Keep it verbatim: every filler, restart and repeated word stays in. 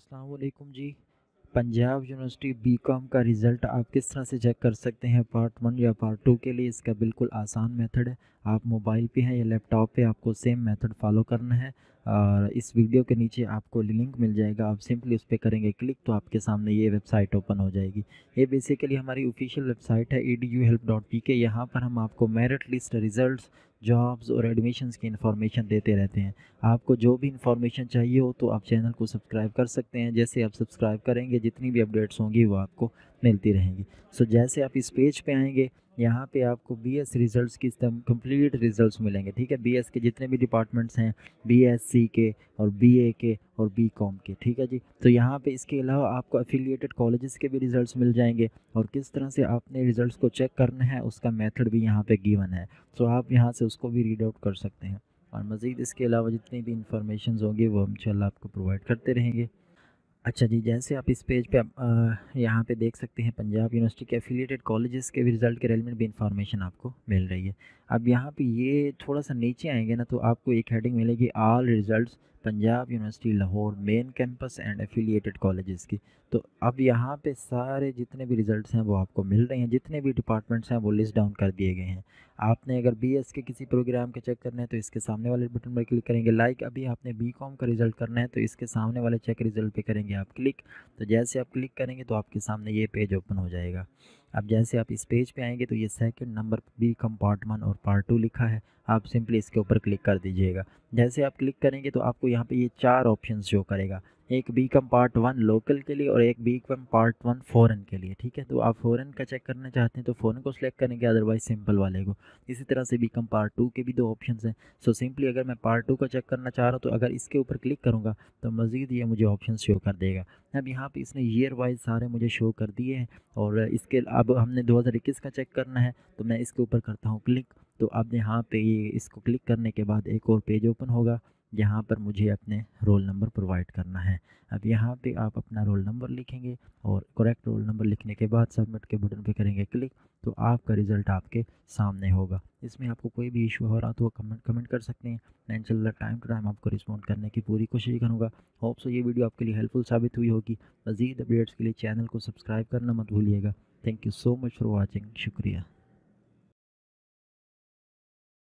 अस्सलाम वालेकुम जी। पंजाब यूनिवर्सिटी बीकॉम का रिज़ल्ट आप किस तरह से चेक कर सकते हैं पार्ट वन या पार्ट टू के लिए, इसका बिल्कुल आसान मेथड है। आप मोबाइल पे हैं या लैपटॉप पे, आपको सेम मेथड फॉलो करना है और इस वीडियो के नीचे आपको लिंक मिल जाएगा। आप सिंपली उस पर करेंगे क्लिक तो आपके सामने ये वेबसाइट ओपन हो जाएगी। ये बेसिकली हमारी ऑफिशियल वेबसाइट है E D U help dot P K. यहाँ पर हम आपको मेरिट लिस्ट, रिज़ल्ट्स, जॉब्स और एडमिशन्स की इन्फॉर्मेशन देते रहते हैं। आपको जो भी इन्फॉर्मेशन चाहिए हो तो आप चैनल को सब्सक्राइब कर सकते हैं। जैसे आप सब्सक्राइब करेंगे जितनी भी अपडेट्स होंगी वो आपको मिलती रहेंगी। सो जैसे आप इस पेज पे आएंगे, यहाँ पे आपको बी एस रिज़ल्ट्स की कंप्लीट रिज़ल्ट्स मिलेंगे। ठीक है, बी एस के जितने भी डिपार्टमेंट्स हैं, बी एस सी के और बी ए के और बी कॉम के। ठीक है जी। तो यहाँ पे इसके अलावा आपको एफिलिएटेड कॉलेजेस के भी रिज़ल्ट्स मिल जाएंगे और किस तरह से आपने रिज़ल्ट्स को चेक करना है उसका मेथड भी यहाँ पे गिवन है। सो आप यहाँ से उसको भी रीड आउट कर सकते हैं और मज़ीद इसके अलावा जितनी भी इंफॉर्मेशन होंगी वो हम इंशाल्लाह आपको प्रोवाइड करते रहेंगे। अच्छा जी, जैसे आप इस पेज पे आप यहाँ पे देख सकते हैं पंजाब यूनिवर्सिटी के एफिलिएटेड कॉलेजेस के भी रिज़ल्ट के रेलिवेंट भी इंफॉर्मेशन आपको मिल रही है। अब यहाँ पे ये थोड़ा सा नीचे आएंगे ना तो आपको एक हेडिंग मिलेगी all results Punjab university Lahore main campus and affiliated colleges की। तो अब यहाँ पे सारे जितने भी रिज़ल्ट्स हैं वो आपको मिल रहे हैं, जितने भी डिपार्टमेंट्स हैं वो लिस्ट डाउन कर दिए गए हैं। आपने अगर बी एस के किसी प्रोग्राम के चेक करना है तो इसके सामने वाले बटन पर क्लिक करेंगे। लाइक अभी आपने बी कॉम का रिज़ल्ट करना है तो इसके सामने वाले चेक रिज़ल्ट पे करेंगे आप क्लिक। तो जैसे आप क्लिक करेंगे तो आपके सामने ये पेज ओपन हो जाएगा। अब जैसे आप इस पेज पे आएंगे तो ये second number B com part one और पार्ट टू लिखा है, आप सिंपली इसके ऊपर क्लिक कर दीजिएगा। जैसे आप क्लिक करेंगे तो आपको यहाँ पे ये चार ऑप्शंस शो करेगा, एक B com part one local के लिए और एक B com part one foreign के लिए। ठीक है, तो आप फ़ॉरेन का चेक करना चाहते हैं तो फ़ॉरेन को सिलेक्ट करेंगे, अदरवाइज सिंपल वाले को। इसी तरह से बी कॉम पार्ट टू के भी दो ऑप्शंस हैं। सो सिंपली अगर मैं पार्ट टू का चेक करना चाह रहा हूँ तो अगर इसके ऊपर क्लिक करूँगा तो मज़ीद ये मुझे ऑप्शन शो कर देगा। अब यहाँ पे इसने ईयर वाइज सारे मुझे शो कर दिए हैं और इसके अब हमने दो हज़ार इक्कीस का चेक करना है तो मैं इसके ऊपर करता हूँ क्लिक। तो अब यहाँ पे ये इसको क्लिक करने के बाद एक और पेज ओपन होगा जहाँ पर मुझे अपने रोल नंबर प्रोवाइड करना है। अब यहाँ पे आप अपना रोल नंबर लिखेंगे और करेक्ट रोल नंबर लिखने के बाद सबमिट के बटन पे करेंगे क्लिक तो आपका रिज़ल्ट आपके सामने होगा। इसमें आपको कोई भी इशू हो रहा तो कमेंट कमेंट कर सकते हैं। मैं इंशाल्लाह टाइम टू टाइम आपको रिस्पॉन्ड करने की पूरी कोशिश करूँगा। होप सो ये वीडियो आपके लिए हेल्पफुल साबित हुई होगी। मज़ीद अपडेट्स के लिए चैनल को सब्सक्राइब करना मत भूलिएगा। Thank you so much for watching. शुक्रिया।